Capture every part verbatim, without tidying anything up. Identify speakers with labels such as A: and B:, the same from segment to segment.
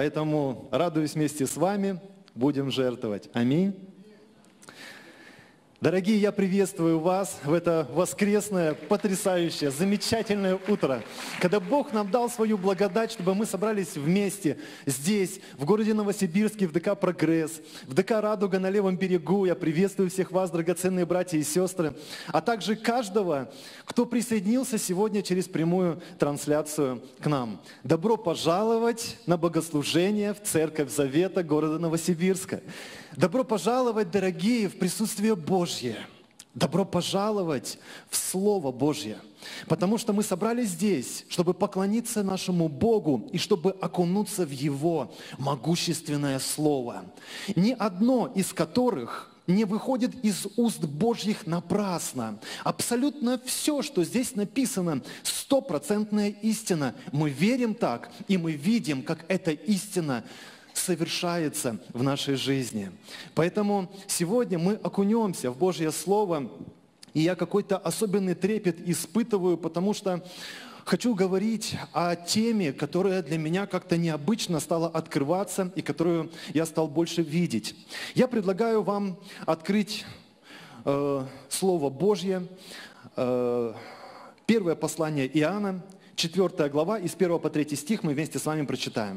A: Поэтому радуюсь вместе с вами, будем жертвовать. Аминь. Дорогие, я приветствую вас в это воскресное, потрясающее, замечательное утро, когда Бог нам дал свою благодать, чтобы мы собрались вместе здесь, в городе Новосибирске, в ДК «Прогресс», в ДК «Радуга» на левом берегу. Я приветствую всех вас, драгоценные братья и сестры, а также каждого, кто присоединился сегодня через прямую трансляцию к нам. Добро пожаловать на богослужение в Церковь Завета города Новосибирска. Добро пожаловать, дорогие, в присутствие Божье. Добро пожаловать в Слово Божье. Потому что мы собрались здесь, чтобы поклониться нашему Богу и чтобы окунуться в Его могущественное Слово. Ни одно из которых не выходит из уст Божьих напрасно. Абсолютно все, что здесь написано, стопроцентная истина. Мы верим так, и мы видим, как эта истина совершается в нашей жизни. Поэтому сегодня мы окунемся в Божье Слово, и я какой-то особенный трепет испытываю, потому что хочу говорить о теме, которая для меня как-то необычно стала открываться и которую я стал больше видеть. Я предлагаю вам открыть э, Слово Божье, э, первое послание Иоанна, четвёртая глава, из первого по третий стих мы вместе с вами прочитаем.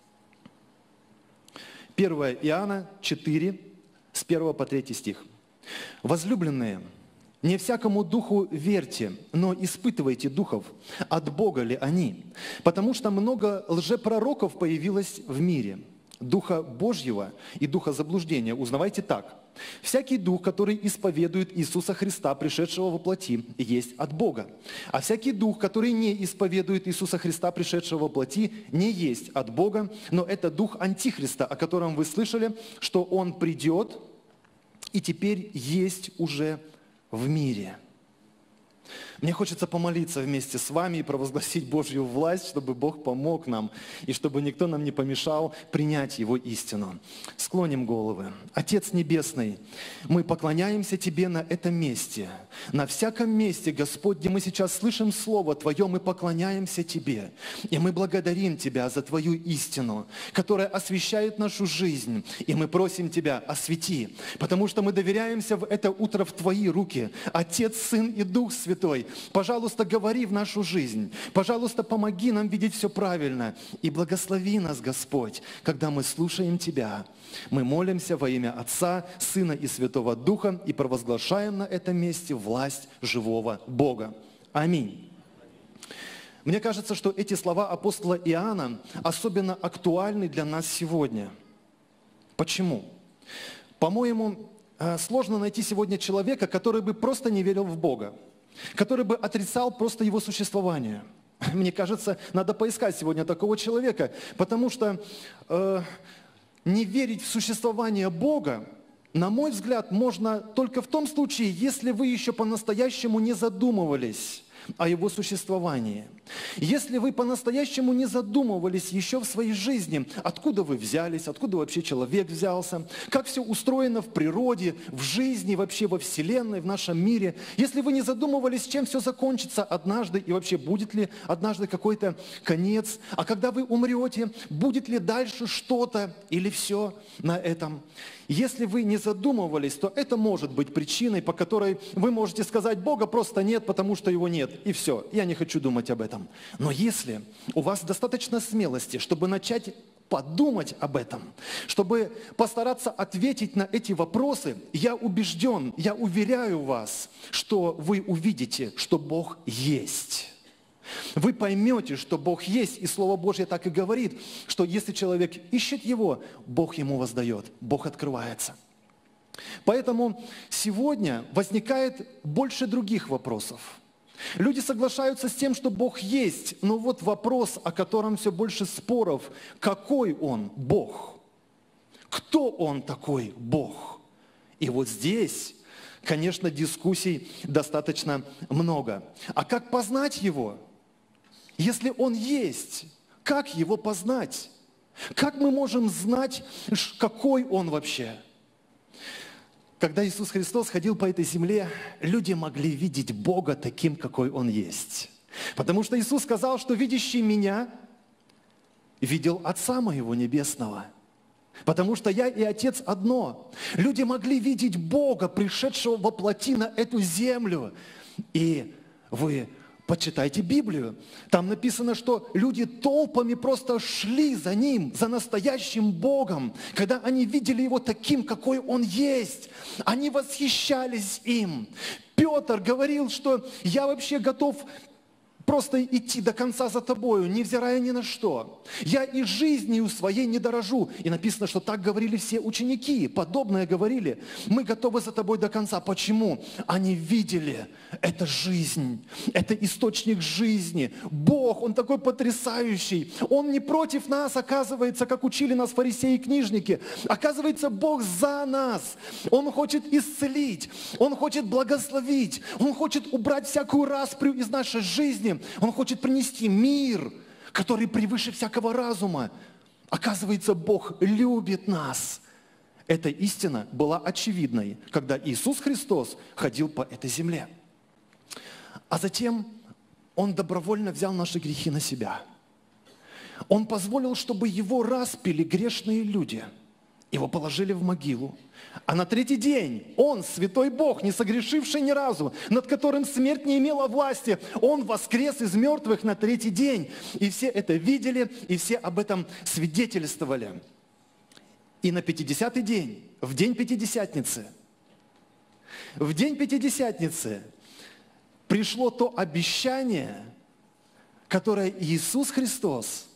A: первое Иоанна четыре, с первого по третий стих. «Возлюбленные, не всякому духу верьте, но испытывайте духов, от Бога ли они, потому что много лжепророков появилось в мире, духа Божьего и духа заблуждения. Узнавайте так. Всякий дух, который исповедует Иисуса Христа, пришедшего во плоти, есть от Бога. А всякий дух, который не исповедует Иисуса Христа, пришедшего во плоти, не есть от Бога, но это дух Антихриста, о котором вы слышали, что он придет и теперь есть уже в мире». Мне хочется помолиться вместе с вами и провозгласить Божью власть, чтобы Бог помог нам и чтобы никто нам не помешал принять Его истину. Склоним головы. Отец Небесный, мы поклоняемся Тебе на этом месте. На всяком месте, Господь, где мы сейчас слышим Слово Твое, мы поклоняемся Тебе. И мы благодарим Тебя за Твою истину, которая освещает нашу жизнь. И мы просим Тебя, освети, потому что мы доверяемся в это утро в Твои руки. Отец, Сын и Дух Святой, пожалуйста, говори в нашу жизнь. Пожалуйста, помоги нам видеть все правильно. И благослови нас, Господь, когда мы слушаем Тебя. Мы молимся во имя Отца, Сына и Святого Духа и провозглашаем на этом месте власть живого Бога. Аминь. Мне кажется, что эти слова апостола Иоанна особенно актуальны для нас сегодня. Почему? По-моему, сложно найти сегодня человека, который бы просто не верил в Бога, который бы отрицал просто Его существование. Мне кажется, надо поискать сегодня такого человека, потому что э, не верить в существование Бога, на мой взгляд, можно только в том случае, если вы еще по-настоящему не задумывались о Его существовании. Если вы по-настоящему не задумывались еще в своей жизни, откуда вы взялись, откуда вообще человек взялся, как все устроено в природе, в жизни, вообще во Вселенной, в нашем мире, если вы не задумывались, чем все закончится однажды и вообще будет ли однажды какой-то конец, а когда вы умрете, будет ли дальше что-то или все на этом. Если вы не задумывались, то это может быть причиной, по которой вы можете сказать: Бога просто нет, потому что Его нет. И все, я не хочу думать об этом. Но если у вас достаточно смелости, чтобы начать подумать об этом, чтобы постараться ответить на эти вопросы, я убежден, я уверяю вас, что вы увидите, что Бог есть. Вы поймете, что Бог есть, и Слово Божье так и говорит, что если человек ищет Его, Бог ему воздает, Бог открывается. Поэтому сегодня возникает больше других вопросов. Люди соглашаются с тем, что Бог есть, но вот вопрос, о котором все больше споров: какой Он Бог? Кто Он такой Бог? И вот здесь, конечно, дискуссий достаточно много. А как познать Его? Если Он есть, как Его познать? Как мы можем знать, какой Он вообще? Когда Иисус Христос ходил по этой земле, люди могли видеть Бога таким, какой Он есть. Потому что Иисус сказал, что видящий Меня видел Отца моего Небесного. Потому что я и Отец одно. Люди могли видеть Бога, пришедшего во плоти на эту землю. И вы почитайте Библию. Там написано, что люди толпами просто шли за Ним, за настоящим Богом. Когда они видели Его таким, какой Он есть, они восхищались им. Петр говорил, что я вообще готов просто идти до конца за тобою, невзирая ни на что. Я и жизнью своей не дорожу. И написано, что так говорили все ученики, подобное говорили. Мы готовы за тобой до конца. Почему? Они видели, это жизнь, это источник жизни. Бог, Он такой потрясающий. Он не против нас, оказывается, как учили нас фарисеи и книжники. Оказывается, Бог за нас. Он хочет исцелить, Он хочет благословить, Он хочет убрать всякую распрю из нашей жизни. Он хочет принести мир, который превыше всякого разума. Оказывается, Бог любит нас. Эта истина была очевидной, когда Иисус Христос ходил по этой земле. А затем Он добровольно взял наши грехи на себя. Он позволил, чтобы Его распяли грешные люди. Его положили в могилу. А на третий день Он, святой Бог, не согрешивший ни разу, над которым смерть не имела власти, Он воскрес из мертвых на третий день. И все это видели, и все об этом свидетельствовали. И на пятидесятый день, в день Пятидесятницы, в день Пятидесятницы пришло то обещание, которое Иисус Христос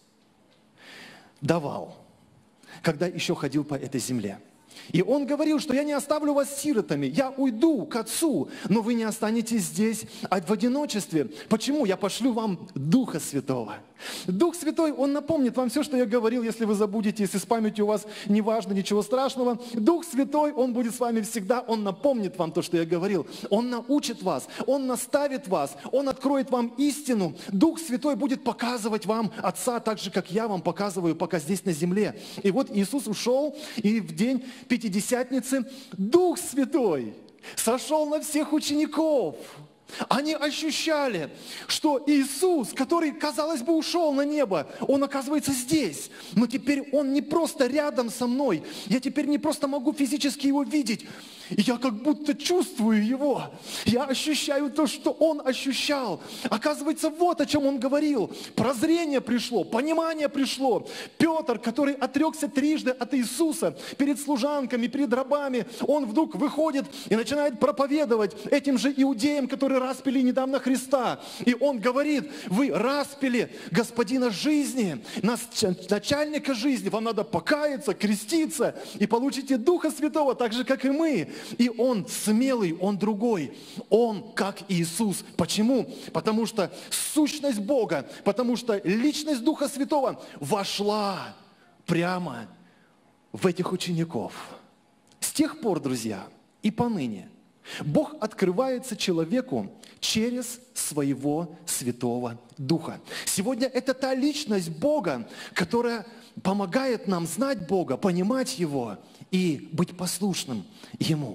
A: давал, когда еще ходил по этой земле. И Он говорил, что я не оставлю вас сиротами, я уйду к Отцу, но вы не останетесь здесь в одиночестве. Почему? Я пошлю вам Духа Святого. Дух Святой, Он напомнит вам все, что я говорил, если вы забудете, если с памятью у вас не важно, ничего страшного. Дух Святой, Он будет с вами всегда, Он напомнит вам то, что я говорил. Он научит вас, Он наставит вас, Он откроет вам истину. Дух Святой будет показывать вам Отца, так же, как я вам показываю, пока здесь на земле. И вот Иисус ушел, и в день Пятидесятницы Дух Святой сошел на всех учеников. Они ощущали, что Иисус, который, казалось бы, ушел на небо, Он оказывается здесь. Но теперь Он не просто рядом со мной. Я теперь не просто могу физически Его видеть. Я как будто чувствую Его. Я ощущаю то, что Он ощущал. Оказывается, вот о чем Он говорил. Прозрение пришло, понимание пришло. Петр, который отрекся трижды от Иисуса перед служанками, перед рабами, он вдруг выходит и начинает проповедовать этим же иудеям, которые распяли недавно Христа. И он говорит: вы распяли Господина жизни, начальника жизни, вам надо покаяться, креститься и получите Духа Святого, так же, как и мы. И он смелый, он другой, он как Иисус. Почему? Потому что сущность Бога, потому что личность Духа Святого вошла прямо в этих учеников. С тех пор, друзья, и поныне Бог открывается человеку через своего Святого Духа. Сегодня это та личность Бога, которая помогает нам знать Бога, понимать Его и быть послушным Ему.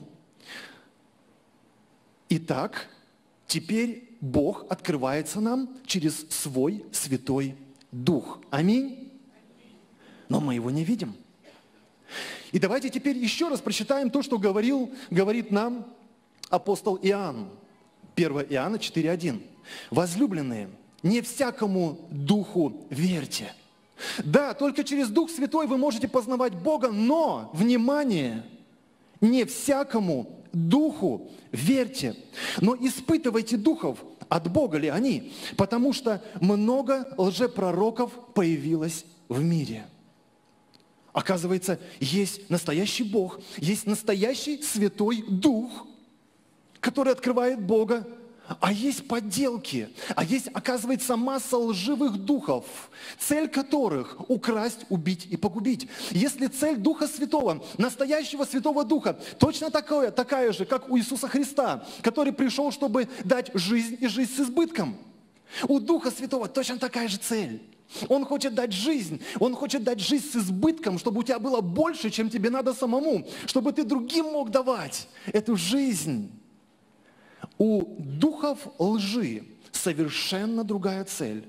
A: Итак, теперь Бог открывается нам через свой Святой Дух. Аминь? Но мы Его не видим. И давайте теперь еще раз прочитаем то, что говорил, говорит нам апостол Иоанн. первое Иоанна четыре один. Возлюбленные, не всякому духу верьте. Да, только через Дух Святой вы можете познавать Бога, но, внимание, не всякому духу верьте. Но испытывайте духов, от Бога ли они, потому что много лжепророков появилось в мире. Оказывается, есть настоящий Бог, есть настоящий Святой Дух, который открывает Бога, а есть подделки, а есть, оказывается, масса лживых духов, цель которых – украсть, убить и погубить. Если цель Духа Святого, настоящего Святого Духа, точно такая, такая же, как у Иисуса Христа, который пришел, чтобы дать жизнь и жизнь с избытком, у Духа Святого точно такая же цель. Он хочет дать жизнь, Он хочет дать жизнь с избытком, чтобы у тебя было больше, чем тебе надо самому, чтобы ты другим мог давать эту жизнь. У духов лжи совершенно другая цель.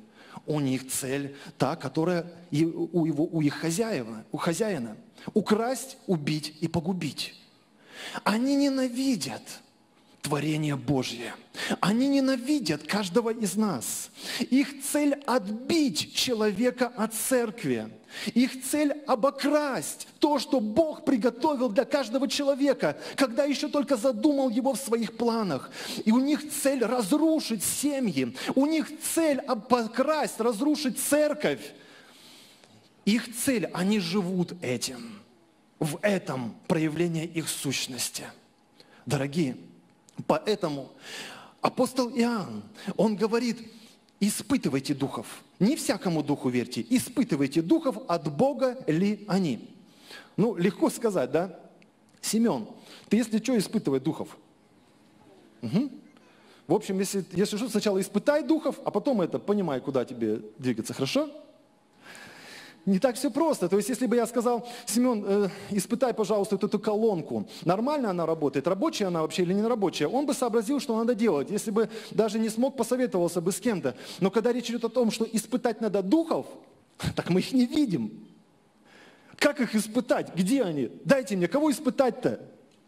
A: у них цель та, которая и у, его, у их хозяина, у хозяина. Украсть, убить и погубить. Они ненавидят творение Божье. Они ненавидят каждого из нас. Их цель отбить человека от церкви. Их цель обокрасть то, что Бог приготовил для каждого человека, когда еще только задумал его в своих планах. И у них цель разрушить семьи. У них цель обокрасть, разрушить церковь. Их цель, они живут этим. В этом проявление их сущности. Дорогие, поэтому апостол Иоанн, он говорит, испытывайте духов. Не всякому духу верьте, испытывайте духов, от Бога ли они. Ну, легко сказать, да? Семен, ты если что, испытывай духов. Угу. В общем, если, если что, сначала испытай духов, а потом это, понимай, куда тебе двигаться, хорошо? Не так все просто. То есть, если бы я сказал, Семен, э, испытай, пожалуйста, вот эту колонку. Нормально она работает? Рабочая она вообще или не рабочая? Он бы сообразил, что надо делать. Если бы даже не смог, посоветовался бы с кем-то. Но когда речь идет о том, что испытать надо духов, так мы их не видим. Как их испытать? Где они? Дайте мне, кого испытать-то?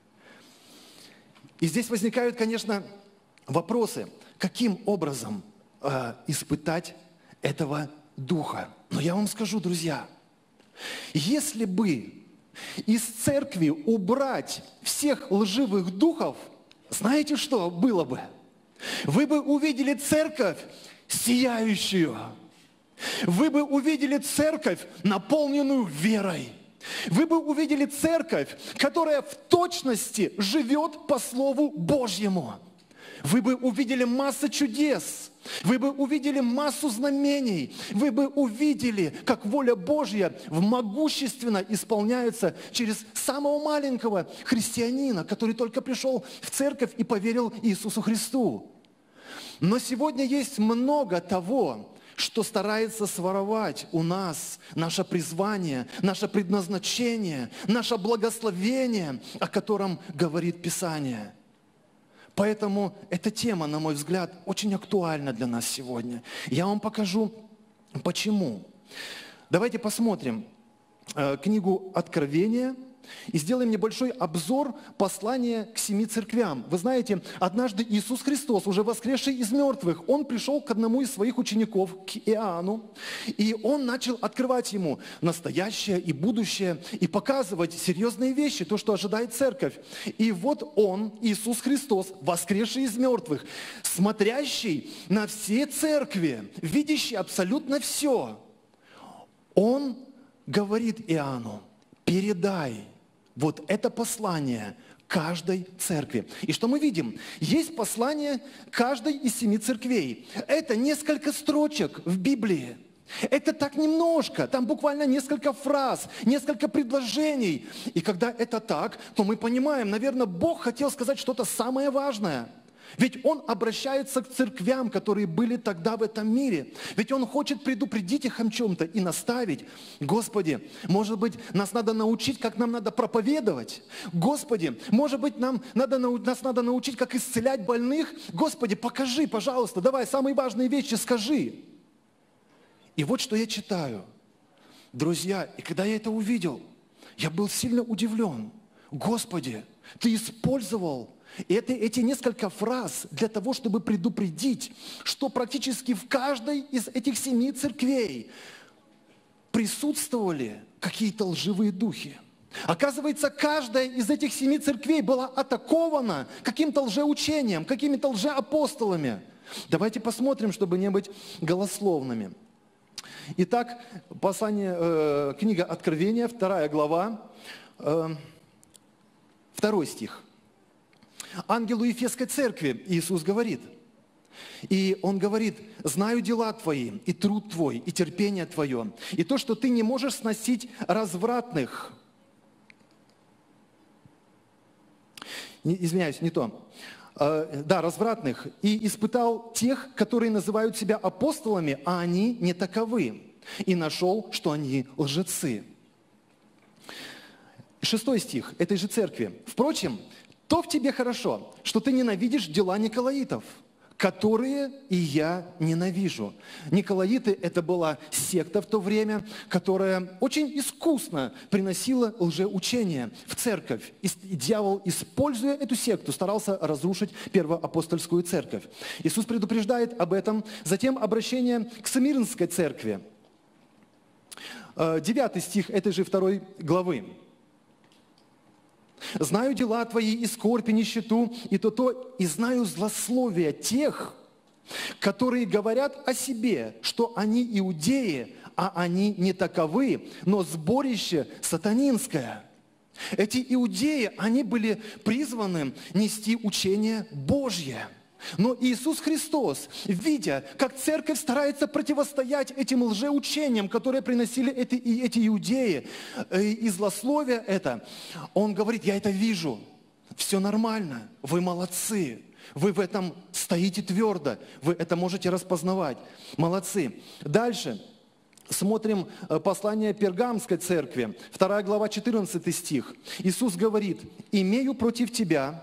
A: И здесь возникают, конечно, вопросы. Каким образом э, испытать этого духа? Но я вам скажу, друзья, если бы из церкви убрать всех лживых духов, знаете, что было бы? Вы бы увидели церковь сияющую. Вы бы увидели церковь, наполненную верой. Вы бы увидели церковь, которая в точности живет по Слову Божьему. Вы бы увидели массу чудес. Вы бы увидели массу знамений. Вы бы увидели, как воля Божья могущественно исполняется через самого маленького христианина, который только пришел в церковь и поверил Иисусу Христу. Но сегодня есть много того, что старается своровать у нас наше призвание, наше предназначение, наше благословение, о котором говорит Писание. Поэтому эта тема, на мой взгляд, очень актуальна для нас сегодня. Я вам покажу, почему. Давайте посмотрим э, книгу Откровения и сделаем небольшой обзор послания к семи церквям. Вы знаете, однажды Иисус Христос, уже воскресший из мертвых, Он пришел к одному из своих учеников, к Иоанну, и Он начал открывать ему настоящее и будущее, и показывать серьезные вещи, то, что ожидает церковь. И вот Он, Иисус Христос, воскресший из мертвых, смотрящий на все церкви, видящий абсолютно все, Он говорит Иоанну: передай вот это послание каждой церкви. И что мы видим? Есть послание каждой из семи церквей. Это несколько строчек в Библии. Это так немножко, там буквально несколько фраз, несколько предложений. И когда это так, то мы понимаем, наверное, Бог хотел сказать что-то самое важное. Ведь Он обращается к церквям, которые были тогда в этом мире. Ведь Он хочет предупредить их о чем-то и наставить. Господи, может быть, нас надо научить, как нам надо проповедовать. Господи, может быть, нам надо, нас надо научить, как исцелять больных. Господи, покажи, пожалуйста, давай самые важные вещи скажи. И вот что я читаю. Друзья, и когда я это увидел, я был сильно удивлен. Господи, Ты использовал Это, эти несколько фраз для того, чтобы предупредить, что практически в каждой из этих семи церквей присутствовали какие-то лживые духи. Оказывается, каждая из этих семи церквей была атакована каким-то лжеучением, какими-то лжеапостолами. Давайте посмотрим, чтобы не быть голословными. Итак, послание, э, книга Откровения, вторая глава, э, второй стих. Ангелу Ефесской церкви Иисус говорит, и Он говорит: знаю дела твои, и труд твой, и терпение твое, и то, что ты не можешь сносить развратных. Не, извиняюсь, не то. Э, да, развратных. И испытал тех, которые называют себя апостолами, а они не таковы. И нашел, что они лжецы. Шестой стих этой же церкви. Впрочем, то в тебе хорошо, что ты ненавидишь дела николаитов, которые и я ненавижу. Николаиты – это была секта в то время, которая очень искусно приносила лжеучение в церковь. И дьявол, используя эту секту, старался разрушить первоапостольскую церковь. Иисус предупреждает об этом. Затем обращение к Смирнской церкви. Девятый стих этой же второй главы. «Знаю дела твои, и скорбь, и нищету, и то-то, и знаю злословие тех, которые говорят о себе, что они иудеи, а они не таковы, но сборище сатанинское». Эти иудеи, они были призваны нести учение Божье. Но Иисус Христос, видя, как церковь старается противостоять этим лжеучениям, которые приносили эти, эти иудеи, и злословие это, Он говорит: я это вижу, все нормально, вы молодцы, вы в этом стоите твердо, вы это можете распознавать, молодцы. Дальше смотрим послание Пергамской церкви, вторая глава, четырнадцатый стих. Иисус говорит: «Имею против тебя,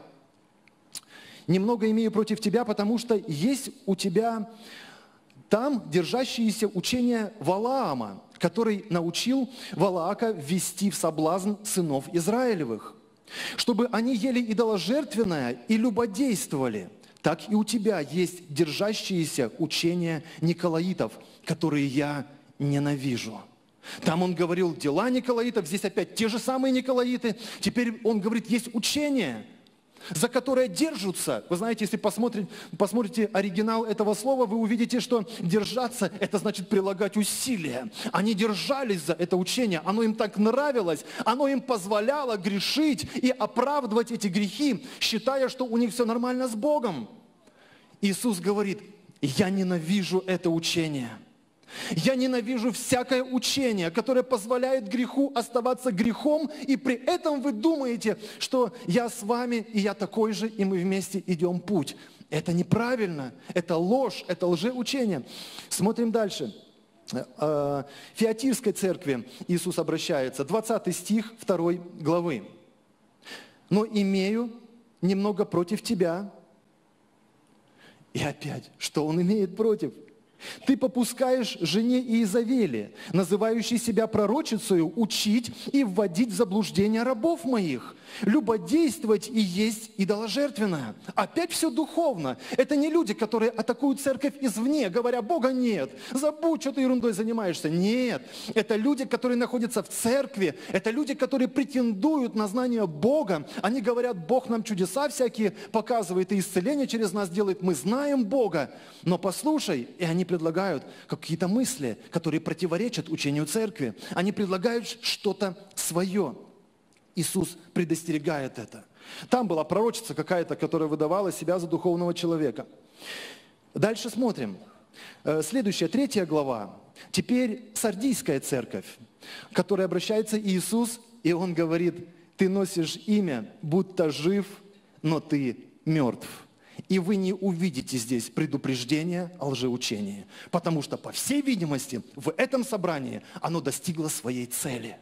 A: немного имею против тебя, потому что есть у тебя там держащиеся учения Валаама, который научил Валаака ввести в соблазн сынов Израилевых, чтобы они ели идоложертвенное и любодействовали. Так и у тебя есть держащиеся учения николаитов, которые я ненавижу». Там он говорил дела николаитов, здесь опять те же самые николаиты. Теперь он говорит, есть учение, за которое держатся. Вы знаете, если посмотрите, посмотрите оригинал этого слова, вы увидите, что держаться – это значит прилагать усилия. Они держались за это учение, оно им так нравилось, оно им позволяло грешить и оправдывать эти грехи, считая, что у них все нормально с Богом. Иисус говорит: я ненавижу это учение. Я ненавижу всякое учение, которое позволяет греху оставаться грехом, и при этом вы думаете, что я с вами, и я такой же, и мы вместе идем путь. Это неправильно, это ложь, это лжеучение. Смотрим дальше. В Фиатирской церкви Иисус обращается, двадцатый стих второй главы. «Но имею немного против тебя». И опять, что он имеет против? «Ты попускаешь жене Иезавели, называющей себя пророчицею, учить и вводить в заблуждение рабов моих, любодействовать и есть идоложертвенное». Опять все духовно. Это не люди, которые атакуют церковь извне, говоря: Бога нет, забудь, что ты ерундой занимаешься. Нет, это люди, которые находятся в церкви, это люди, которые претендуют на знание Бога. Они говорят: Бог нам чудеса всякие показывает и исцеление через нас делает, мы знаем Бога. Но послушай, и они предлагают какие-то мысли, которые противоречат учению церкви. Они предлагают что-то свое. Иисус предостерегает это. Там была пророчица какая-то, которая выдавала себя за духовного человека. Дальше смотрим. Следующая, третья глава. Теперь Сардийская церковь, к которой обращается Иисус, и Он говорит: ты носишь имя, будто жив, но ты мертв. И вы не увидите здесь предупреждения о лжеучении, потому что, по всей видимости, в этом собрании оно достигло своей цели.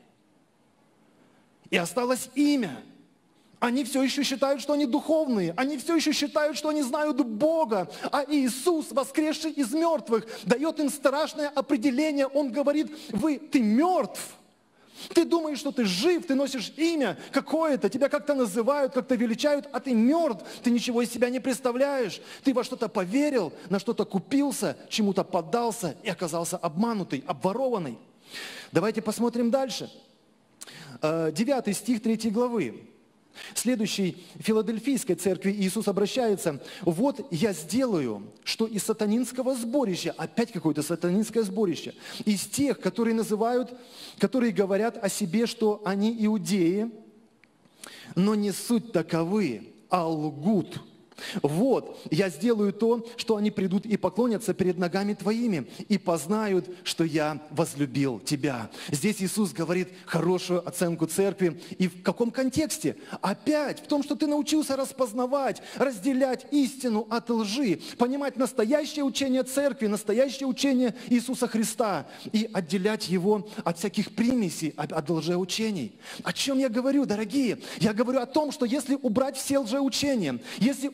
A: И осталось имя. Они все еще считают, что они духовные. Они все еще считают, что они знают Бога. А Иисус, воскресший из мертвых, дает им страшное определение. Он говорит: вы, ты мертв. Ты думаешь, что ты жив, ты носишь имя какое-то, тебя как-то называют, как-то величают, а ты мертв, ты ничего из себя не представляешь. Ты во что-то поверил, на что-то купился, чему-то поддался и оказался обманутый, обворованный. Давайте посмотрим дальше. Девятый стих третьей главы. Следующей Филадельфийской церкви Иисус обращается: вот я сделаю, что из сатанинского сборища, опять какое-то сатанинское сборище, из тех, которые называют, которые говорят о себе, что они иудеи, но не суть таковы, а лгут. Вот, я сделаю то, что они придут и поклонятся перед ногами твоими, и познают, что я возлюбил тебя. Здесь Иисус говорит хорошую оценку церкви. И в каком контексте? Опять в том, что ты научился распознавать, разделять истину от лжи, понимать настоящее учение церкви, настоящее учение Иисуса Христа и отделять его от всяких примесей, от лжеучений. О чем я говорю, дорогие? Я говорю о том, что если убрать все лжеучения, если убрать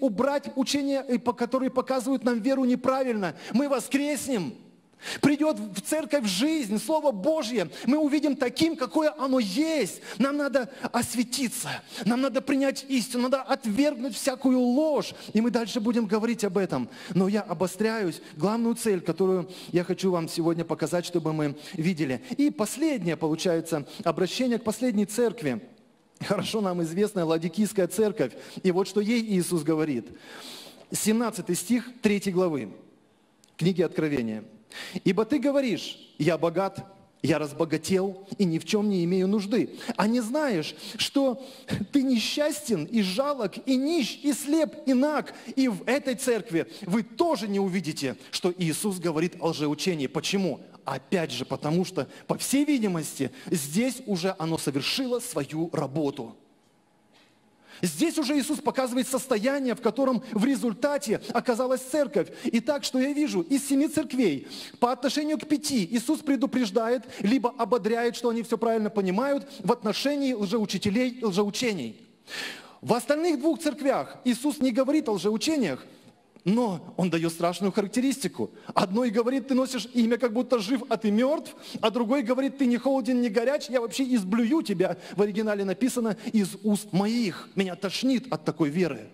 A: убрать учения, которые показывают нам веру неправильно. Мы воскреснем. Придет в церковь жизнь, Слово Божье, мы увидим таким, какое оно есть. Нам надо осветиться, нам надо принять истину, надо отвергнуть всякую ложь. И мы дальше будем говорить об этом. Но я обостряюсь. Главную цель, которую я хочу вам сегодня показать, чтобы мы видели. И последнее, получается, обращение к последней церкви. Хорошо нам известная Ладикийская церковь. И вот что ей Иисус говорит. семнадцатый стих третьей главы книги Откровения. «Ибо ты говоришь, я богат, я разбогател и ни в чем не имею нужды. А не знаешь, что ты несчастен и жалок, и нищ, и слеп, и наг. И в этой церкви вы тоже не увидите, что Иисус говорит о лжеучении». Почему? Опять же, потому что, по всей видимости, здесь уже оно совершило свою работу. Здесь уже Иисус показывает состояние, в котором в результате оказалась церковь. Итак, что я вижу? Из семи церквей по отношению к пяти Иисус предупреждает, либо ободряет, что они все правильно понимают в отношении лжеучителей и лжеучений. В остальных двух церквях Иисус не говорит о лжеучениях, но Он дает страшную характеристику. Одной говорит, ты носишь имя, как будто жив, а ты мертв. А другой говорит, ты не холоден, не горяч, я вообще изблюю тебя. В оригинале написано, из уст моих. Меня тошнит от такой веры.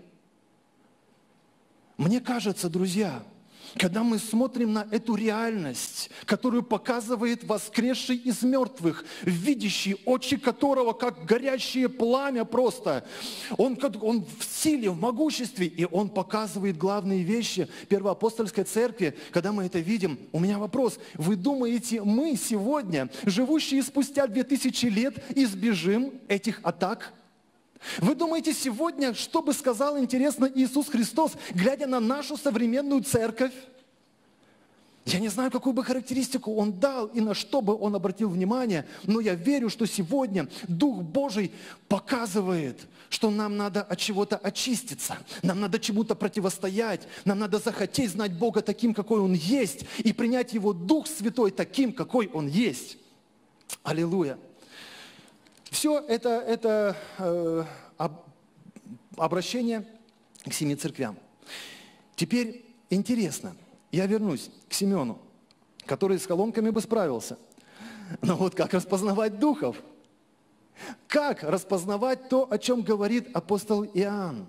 A: Мне кажется, друзья, когда мы смотрим на эту реальность, которую показывает воскресший из мертвых, видящий, очи которого как горящее пламя просто, он, он в силе, в могуществе, и он показывает главные вещи Первоапостольской церкви. Когда мы это видим, у меня вопрос: вы думаете, мы сегодня, живущие спустя две тысячи лет, избежим этих атак? Вы думаете, сегодня, что бы сказал, интересно, Иисус Христос, глядя на нашу современную церковь? Я не знаю, какую бы характеристику Он дал и на что бы Он обратил внимание, но я верю, что сегодня Дух Божий показывает, что нам надо от чего-то очиститься, нам надо чему-то противостоять, нам надо захотеть знать Бога таким, какой Он есть, и принять Его Дух Святой таким, какой Он есть. Аллилуйя! Все это, это э, об, обращение к семи церквям. Теперь интересно, я вернусь к Симеону, который с колонками бы справился. Но вот как распознавать духов? Как распознавать то, о чем говорит апостол Иоанн?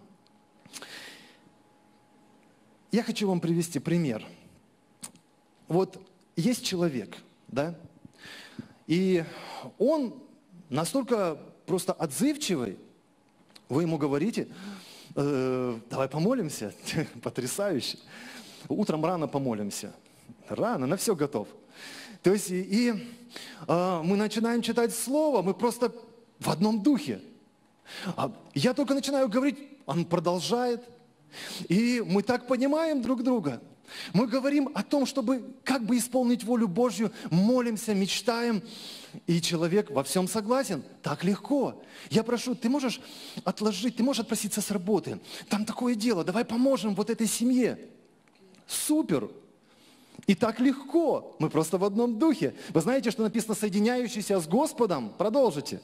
A: Я хочу вам привести пример. Вот есть человек, да, и он настолько просто отзывчивый, вы ему говорите, э, давай помолимся, потрясающе. Утром рано помолимся, рано, на все готов. То есть и, и э, мы начинаем читать Слово, мы просто в одном духе. А я только начинаю говорить, он продолжает, и мы так понимаем друг друга. Мы говорим о том, чтобы как бы исполнить волю Божью, молимся, мечтаем, и человек во всем согласен. Так легко. Я прошу, ты можешь отложить, ты можешь отпроситься с работы. Там такое дело, давай поможем вот этой семье. Супер. И так легко. Мы просто в одном духе. Вы знаете, что написано «соединяющийся с Господом»? Продолжите.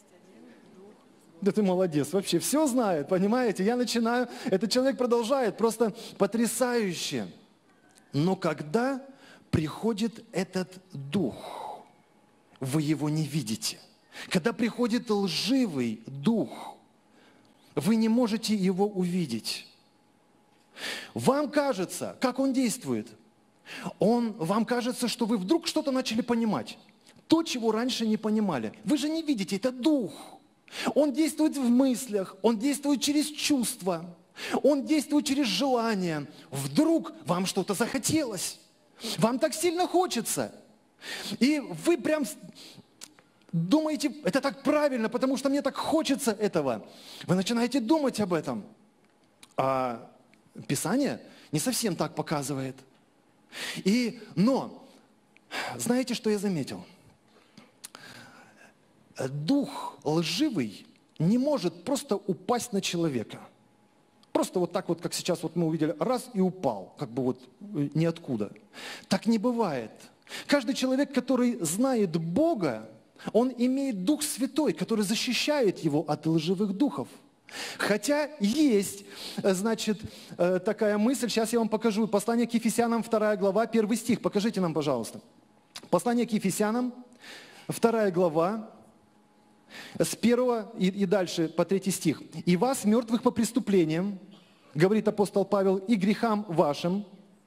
A: Да ты молодец, вообще все знает, понимаете? Я начинаю, этот человек продолжает, просто потрясающе. Но когда приходит этот дух, вы его не видите. Когда приходит лживый дух, вы не можете его увидеть. Вам кажется, как он действует? Он, вам кажется, что вы вдруг что-то начали понимать. То, чего раньше не понимали. Вы же не видите, это дух. Он действует в мыслях, он действует через чувства, он действует через желания. Вдруг вам что-то захотелось. Вам так сильно хочется. И вы прям думаете, это так правильно, потому что мне так хочется этого. Вы начинаете думать об этом. А Писание не совсем так показывает. И, но, знаете, что я заметил? Дух лживый не может просто упасть на человека. Просто вот так вот, как сейчас вот мы увидели, раз и упал, как бы вот ниоткуда. Так не бывает. Каждый человек, который знает Бога, он имеет Дух Святой, который защищает его от лживых духов. Хотя есть, значит, такая мысль, сейчас я вам покажу. Послание к Ефесянам, вторая глава, первый стих. Покажите нам, пожалуйста. Послание к Ефесянам, вторая глава, с первого и, и дальше по третий стих. «И вас, мертвых по преступлениям, говорит апостол Павел, и грехам вашим».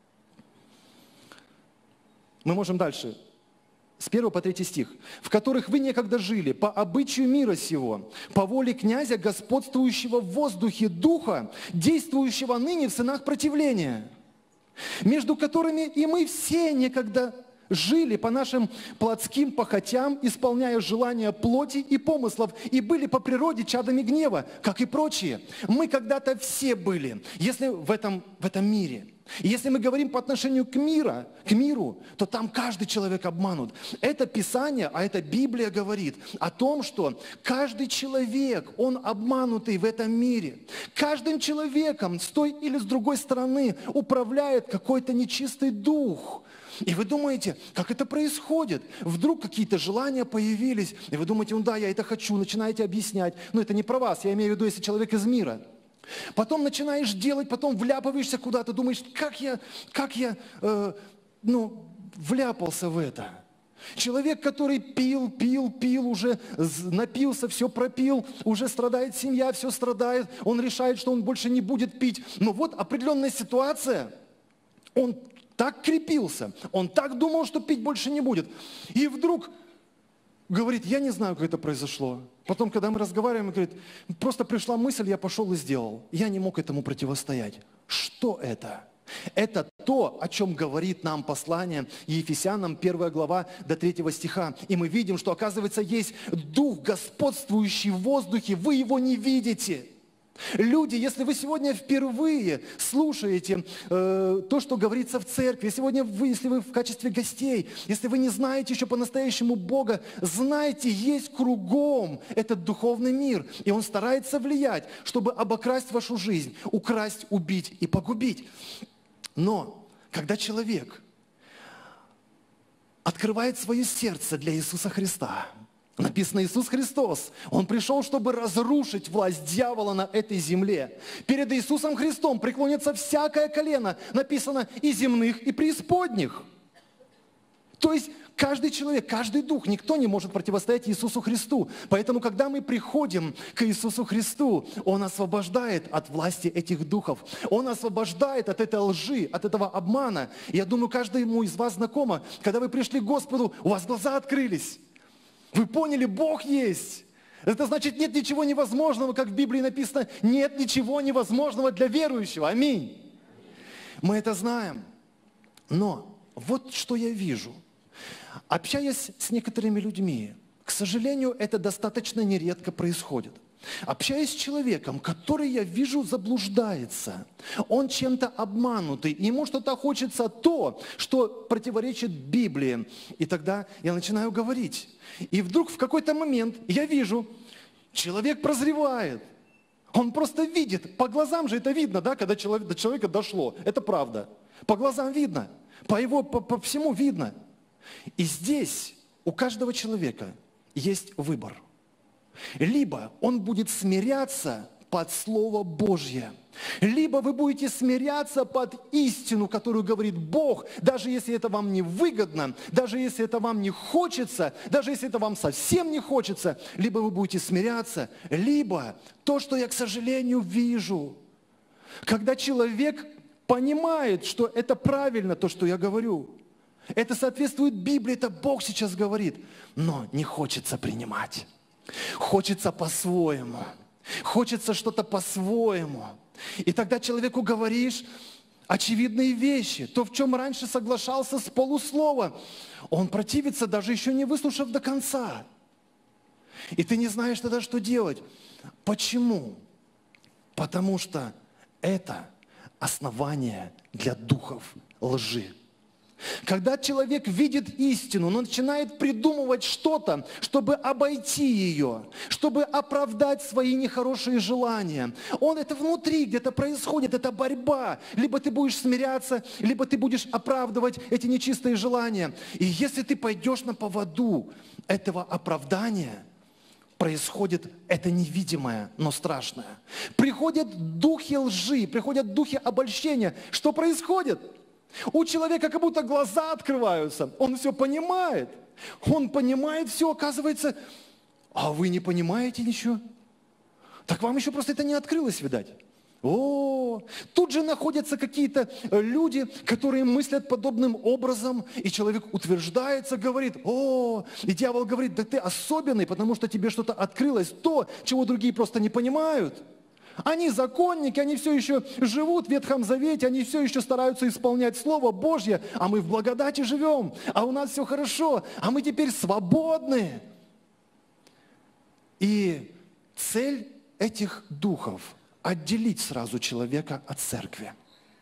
A: Мы можем дальше. С первого по третий стих. «В которых вы некогда жили, по обычаю мира сего, по воле князя, господствующего в воздухе духа, действующего ныне в сынах противления, между которыми и мы все некогда жили по нашим плотским похотям, исполняя желания плоти и помыслов, и были по природе чадами гнева, как и прочие». Мы когда-то все были, если в этом, в этом мире. И если мы говорим по отношению к миру, к миру, то там каждый человек обманут. Это Писание, а это Библия говорит о том, что каждый человек, он обманутый в этом мире. Каждым человеком с той или с другой стороны управляет какой-то нечистый дух. И вы думаете, как это происходит? Вдруг какие-то желания появились, и вы думаете, ну да, я это хочу, начинаете объяснять. Но это не про вас, я имею в виду, если человек из мира. Потом начинаешь делать, потом вляпываешься куда-то, думаешь, как я, как я э, ну, вляпался в это. Человек, который пил, пил, пил, уже напился, все пропил, уже страдает семья, все страдает, он решает, что он больше не будет пить. Но вот определенная ситуация, он так крепился, он так думал, что пить больше не будет. И вдруг говорит, я не знаю, как это произошло. Потом, когда мы разговариваем, он говорит, просто пришла мысль, я пошел и сделал. Я не мог этому противостоять. Что это? Это то, о чем говорит нам послание Ефесянам, первая глава до третьего стиха. И мы видим, что, оказывается, есть дух, господствующий в воздухе, вы его не видите. Люди, если вы сегодня впервые слушаете э, то, что говорится в церкви, сегодня вы, если вы в качестве гостей, если вы не знаете еще по-настоящему Бога, знайте, есть кругом этот духовный мир, и он старается влиять, чтобы обокрасть вашу жизнь, украсть, убить и погубить. Но когда человек открывает свое сердце для Иисуса Христа, написано, Иисус Христос, Он пришел, чтобы разрушить власть дьявола на этой земле. Перед Иисусом Христом преклонится всякое колено, написано, и земных, и преисподних. То есть каждый человек, каждый дух, никто не может противостоять Иисусу Христу. Поэтому, когда мы приходим к Иисусу Христу, Он освобождает от власти этих духов. Он освобождает от этой лжи, от этого обмана. И я думаю, каждому из вас знакомо, когда вы пришли к Господу, у вас глаза открылись. Вы поняли, Бог есть. Это значит, нет ничего невозможного, как в Библии написано, нет ничего невозможного для верующего. Аминь. Мы это знаем. Но вот что я вижу. Общаясь с некоторыми людьми, к сожалению, это достаточно нередко происходит. Общаясь с человеком, который, я вижу, заблуждается, он чем-то обманутый, ему что-то хочется то, что противоречит Библии. И тогда я начинаю говорить. И вдруг в какой-то момент я вижу, человек прозревает. Он просто видит. По глазам же это видно, да, когда человек, до человека дошло. Это правда. По глазам видно. По его, по, по всему видно. И здесь у каждого человека есть выбор. Либо он будет смиряться под Слово Божье, либо вы будете смиряться под истину, которую говорит Бог, даже если это вам не выгодно, даже если это вам не хочется, даже если это вам совсем не хочется, либо вы будете смиряться, либо то, что я, к сожалению, вижу, когда человек понимает, что это правильно, то, что я говорю, это соответствует Библии, это Бог сейчас говорит, но не хочется принимать. Хочется по-своему. Хочется что-то по-своему. И тогда человеку говоришь очевидные вещи. То, в чем раньше соглашался с полуслова, он противится, даже еще не выслушав до конца. И ты не знаешь тогда, что делать. Почему? Потому что это основание для духов лжи. Когда человек видит истину, он начинает придумывать что-то, чтобы обойти ее, чтобы оправдать свои нехорошие желания. Он это внутри где-то происходит, это борьба. Либо ты будешь смиряться, либо ты будешь оправдывать эти нечистые желания. И если ты пойдешь на поводу этого оправдания, происходит это невидимое, но страшное. Приходят духи лжи, приходят духи обольщения. Что происходит? У человека как будто глаза открываются, он все понимает. Он понимает все, оказывается, а вы не понимаете ничего? Так вам еще просто это не открылось, видать. О, тут же находятся какие-то люди, которые мыслят подобным образом, и человек утверждается, говорит, о, и дьявол говорит, да ты особенный, потому что тебе что-то открылось, то, чего другие просто не понимают. Они законники, они все еще живут в Ветхом Завете, они все еще стараются исполнять Слово Божье, а мы в благодати живем, а у нас все хорошо, а мы теперь свободны. И цель этих духов – отделить сразу человека от церкви.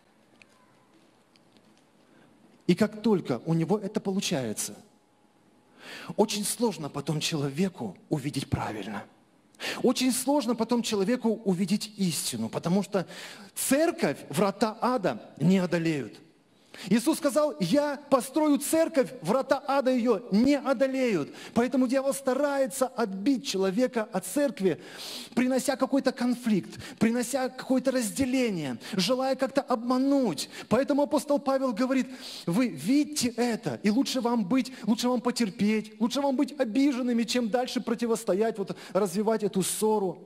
A: И как только у него это получается, очень сложно потом человеку увидеть правильно. Очень сложно потом человеку увидеть истину, потому что церковь, врата ада не одолеют. Иисус сказал, я построю церковь, врата ада ее не одолеют. Поэтому дьявол старается отбить человека от церкви, принося какой-то конфликт, принося какое-то разделение, желая как-то обмануть. Поэтому апостол Павел говорит, вы видите это, и лучше вам быть, лучше вам потерпеть, лучше вам быть обиженными, чем дальше противостоять, вот, развивать эту ссору.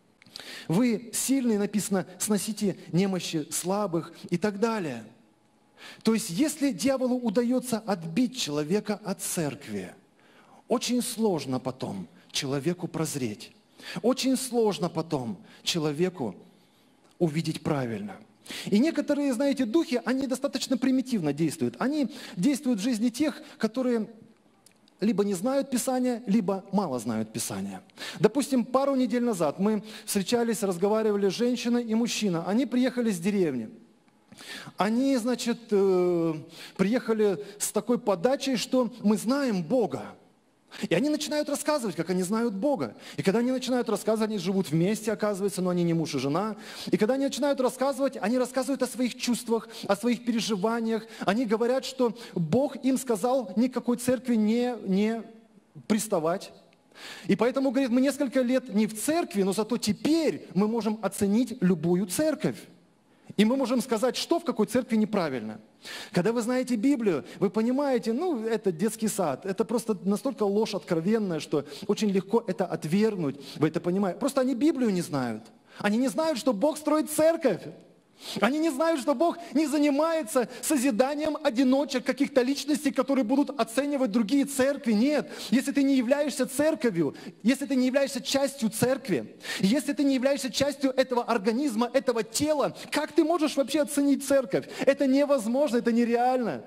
A: Вы сильные, написано, сносите немощи слабых и так далее. То есть, если дьяволу удается отбить человека от церкви, очень сложно потом человеку прозреть. Очень сложно потом человеку увидеть правильно. И некоторые, знаете, духи, они достаточно примитивно действуют. Они действуют в жизни тех, которые либо не знают Писания, либо мало знают Писания. Допустим, пару недель назад мы встречались, разговаривали с женщиной и мужчиной. Они приехали с деревни. Они, значит, э, приехали с такой подачей, что мы знаем Бога. И они начинают рассказывать, как они знают Бога. И когда они начинают рассказывать, они живут вместе, оказывается, но они не муж и жена. И когда они начинают рассказывать, они рассказывают о своих чувствах, о своих переживаниях. Они говорят, что Бог им сказал никакой церкви не, не приставать. И поэтому, говорит, мы несколько лет не в церкви, но зато теперь мы можем оценить любую церковь. И мы можем сказать, что в какой церкви неправильно. Когда вы знаете Библию, вы понимаете, ну, это детский сад. Это просто настолько ложь откровенная, что очень легко это отвергнуть. Вы это понимаете. Просто они Библию не знают. Они не знают, что Бог строит церковь. Они не знают, что Бог не занимается созиданием одиночек, каких-то личностей, которые будут оценивать другие церкви. Нет, если ты не являешься церковью, если ты не являешься частью церкви, если ты не являешься частью этого организма, этого тела, как ты можешь вообще оценить церковь? Это невозможно, это нереально.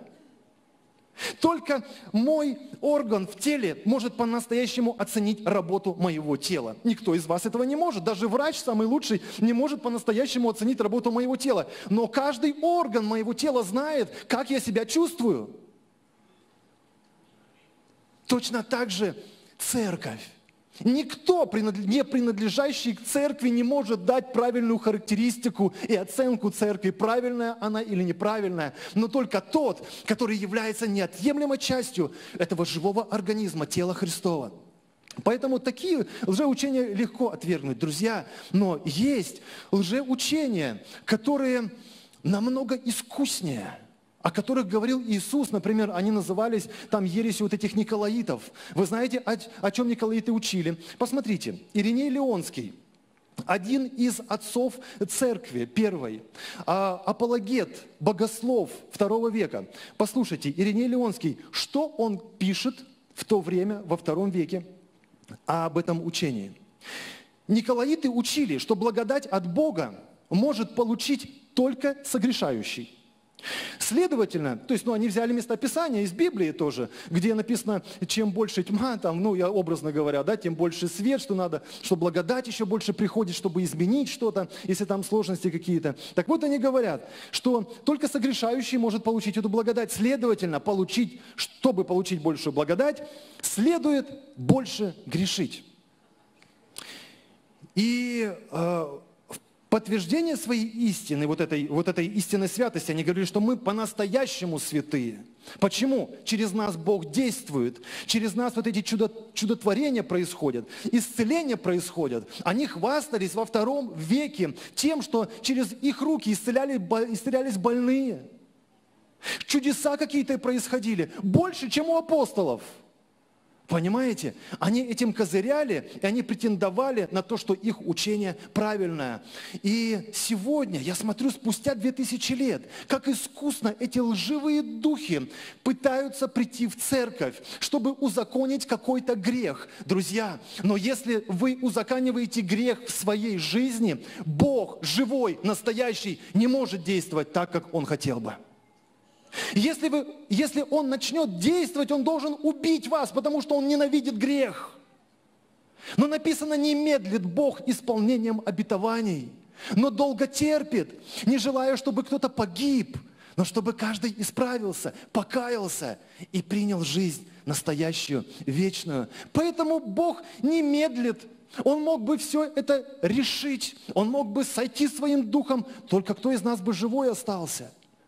A: Только мой орган в теле может по-настоящему оценить работу моего тела. Никто из вас этого не может. Даже врач, самый лучший, не может по-настоящему оценить работу моего тела. Но каждый орган моего тела знает, как я себя чувствую. Точно так же церковь. Никто, не принадлежащий к церкви, не может дать правильную характеристику и оценку церкви, правильная она или неправильная, но только тот, который является неотъемлемой частью этого живого организма, тела Христова. Поэтому такие лжеучения легко отвергнуть, друзья, но есть лжеучения, которые намного искуснее, о которых говорил Иисус, например, они назывались там ересью вот этих николаитов. Вы знаете, о, о чем николаиты учили? Посмотрите, Ириней Леонский, один из отцов церкви первой, а, апологет, богослов второго века. Послушайте, Ириней Леонский, что он пишет в то время, во втором веке, об этом учении? Николаиты учили, что благодать от Бога может получить только согрешающий. Следовательно, то есть, ну, они взяли местописания из Библии тоже, где написано, чем больше тьма, там, ну, я образно говоря, да, тем больше свет, что надо, что благодать еще больше приходит, чтобы изменить что-то, если там сложности какие-то. Так вот, они говорят, что только согрешающий может получить эту благодать. Следовательно, получить, чтобы получить большую благодать, следует больше грешить. И э, подтверждение своей истины, вот этой, вот этой истинной святости, они говорили, что мы по-настоящему святые. Почему? Через нас Бог действует, через нас вот эти чудо, чудотворения происходят, исцеления происходят. Они хвастались во втором веке тем, что через их руки исцеляли, исцелялись больные. Чудеса какие-то происходили, больше, чем у апостолов. Понимаете? Они этим козыряли, и они претендовали на то, что их учение правильное. И сегодня я смотрю, спустя две тысячи лет, как искусно эти лживые духи пытаются прийти в церковь, чтобы узаконить какой-то грех. Друзья, но если вы узакониваете грех в своей жизни, Бог, живой, настоящий, не может действовать так, как Он хотел бы. Если, вы, если Он начнет действовать, Он должен убить вас, потому что Он ненавидит грех. Но написано, не медлит Бог исполнением обетований, но долго терпит, не желая, чтобы кто-то погиб, но чтобы каждый исправился, покаялся и принял жизнь настоящую, вечную. Поэтому Бог не медлит. Он мог бы все это решить, Он мог бы сойти своим духом, только кто из нас бы живой остался?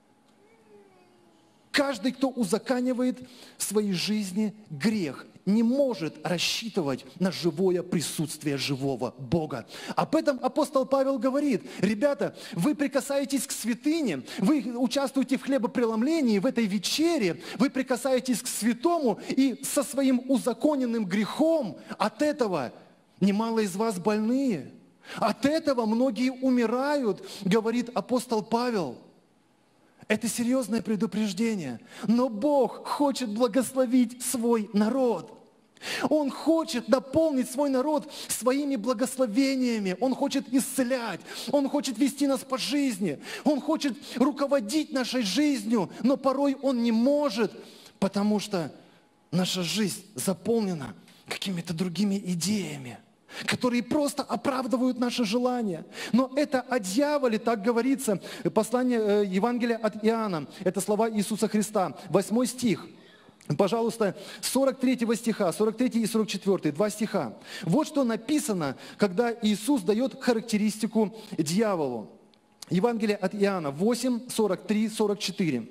A: Каждый, кто узаконивает в своей жизни грех, не может рассчитывать на живое присутствие живого Бога. Об этом апостол Павел говорит: ребята, вы прикасаетесь к святыне, вы участвуете в хлебопреломлении, в этой вечере, вы прикасаетесь к святому, и со своим узаконенным грехом от этого немало из вас больные. От этого многие умирают, говорит апостол Павел. Это серьезное предупреждение. Но Бог хочет благословить свой народ. Он хочет наполнить свой народ своими благословениями. Он хочет исцелять. Он хочет вести нас по жизни. Он хочет руководить нашей жизнью. Но порой Он не может, потому что наша жизнь заполнена какими-то другими идеями, которые просто оправдывают наши желания. Но это о дьяволе, так говорится, послание Евангелия от Иоанна. Это слова Иисуса Христа, восьмой стих. Пожалуйста, сорок третьего стиха, сорок третий и сорок четвёртый, два стиха. Вот что написано, когда Иисус дает характеристику дьяволу. Евангелие от Иоанна восемь, сорок три, сорок четыре.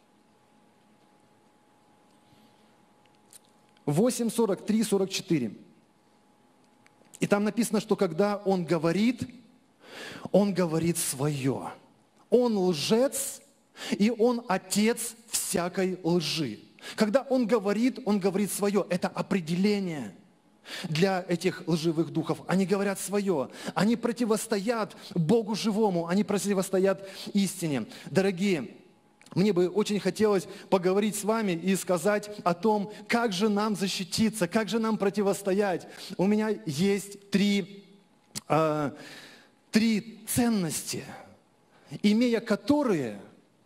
A: восемь, сорок три, сорок четыре. И там написано, что когда Он говорит, Он говорит свое. Он лжец, и Он отец всякой лжи. Когда Он говорит, Он говорит свое. Это определение для этих лживых духов. Они говорят свое. Они противостоят Богу живому. Они противостоят истине. Дорогие, мне бы очень хотелось поговорить с вами и сказать о том, как же нам защититься, как же нам противостоять. У меня есть три, э, три ценности, имея которые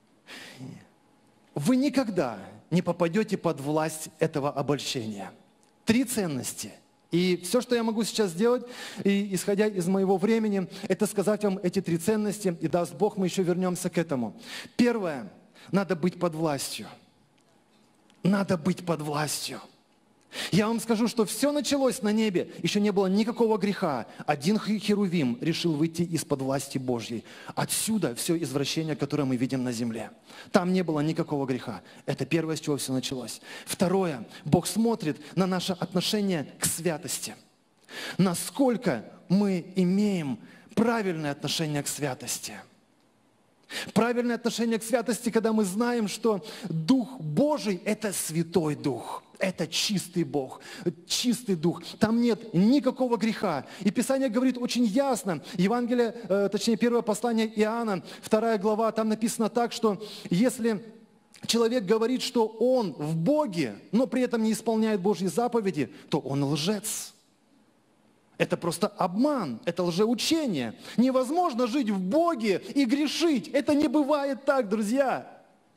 A: вы никогда не попадете под власть этого обольщения. Три ценности. И все, что я могу сейчас сделать, и, исходя из моего времени, это сказать вам эти три ценности, и даст Бог, мы еще вернемся к этому. Первое. Надо быть под властью. Надо быть под властью. Я вам скажу, что все началось на небе, еще не было никакого греха. Один херувим решил выйти из-под власти Божьей. Отсюда все извращение, которое мы видим на земле. Там не было никакого греха. Это первое, с чего все началось. Второе. Бог смотрит на наше отношение к святости. Насколько мы имеем правильное отношение к святости. Правильное отношение к святости, когда мы знаем, что Дух Божий – это Святой Дух. Это чистый Бог, чистый Дух. Там нет никакого греха. И Писание говорит очень ясно. Евангелие, э, точнее, первое послание Иоанна, вторая глава, там написано так, что если человек говорит, что он в Боге, но при этом не исполняет Божьи заповеди, то он лжец. Это просто обман, это лжеучение. Невозможно жить в Боге и грешить. Это не бывает так, друзья.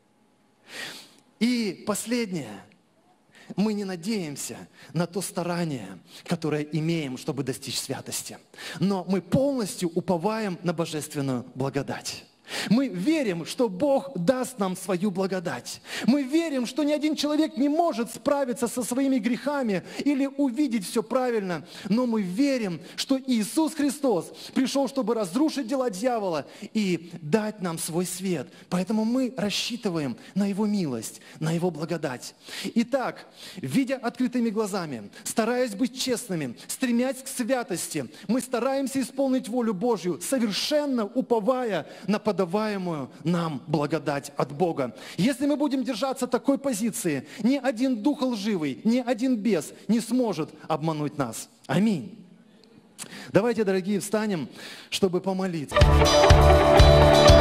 A: И последнее. Мы не надеемся на то старание, которое имеем, чтобы достичь святости. Но мы полностью уповаем на божественную благодать. Мы верим, что Бог даст нам свою благодать. Мы верим, что ни один человек не может справиться со своими грехами или увидеть все правильно. Но мы верим, что Иисус Христос пришел, чтобы разрушить дела дьявола и дать нам свой свет. Поэтому мы рассчитываем на Его милость, на Его благодать. Итак, видя открытыми глазами, стараясь быть честными, стремясь к святости, мы стараемся исполнить волю Божью, совершенно уповая на подаваемую нам благодать от Бога. Если мы будем держаться такой позиции, ни один дух лживый, ни один бес не сможет обмануть нас. Аминь. Давайте, дорогие, встанем, чтобы помолиться.